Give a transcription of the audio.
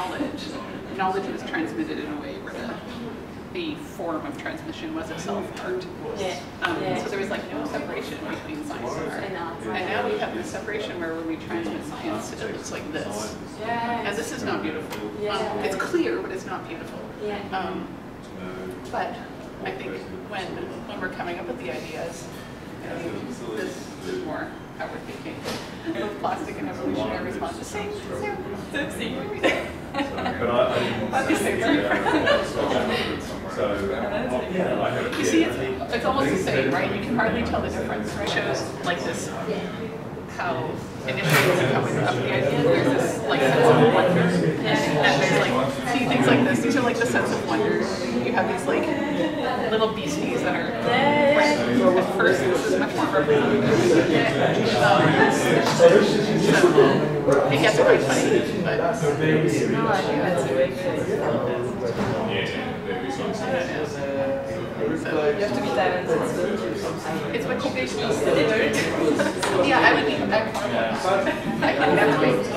knowledge, knowledge was transmitted in a way where the form of transmission was itself art. So there was like no separation between science and art. And now we have this separation where when we transmit science, it looks like this. And this is not beautiful. It's clear, but it's not beautiful. But I think when we're coming up with the ideas, this is more how we're thinking of plastic and evolutionary responses. Same. You see, it's almost the same, right? You can hardly tell the difference. It shows like this, how initially coming up with the idea, there's this like sense of wonder. And there's like, see things like this, these are like the sense of wonder. You have these like little beasties that are, right, at first this is much more representative. It gets quite funny, but You have to be talented. it's what you basically do. Yeah, I would be, I would have to be.